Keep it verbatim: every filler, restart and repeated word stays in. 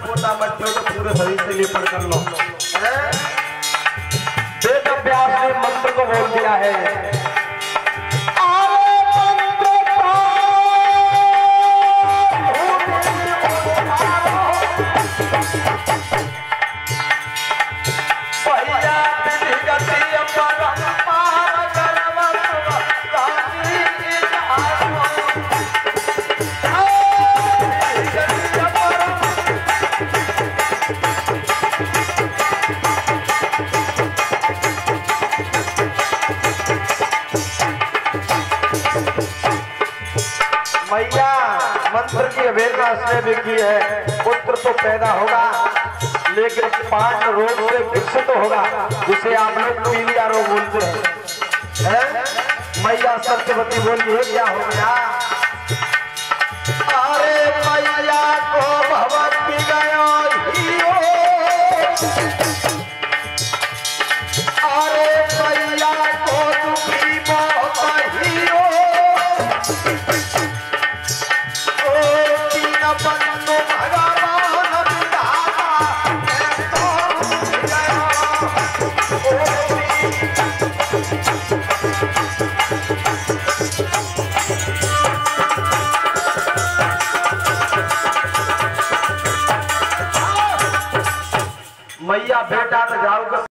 पोता मत तो पूरे शरीर से लेपन कर लो। वेद व्यास ने मंत्र को बोल दिया है, मैया मंत्र की अवहेलना इसने भी की है। पुत्र तो पैदा होगा लेकिन पांच रोग से विकसित तो होगा, जिसे आप लोग पीलिया रोग बोलते हैं। है? मैया सत्यवती बोली है क्या हो गया? अरे मैया को भगवती गयो हियो, अरे मैया को दुखी बहुत हियो, बंधु भगवान मैया बेटा तो जाओ।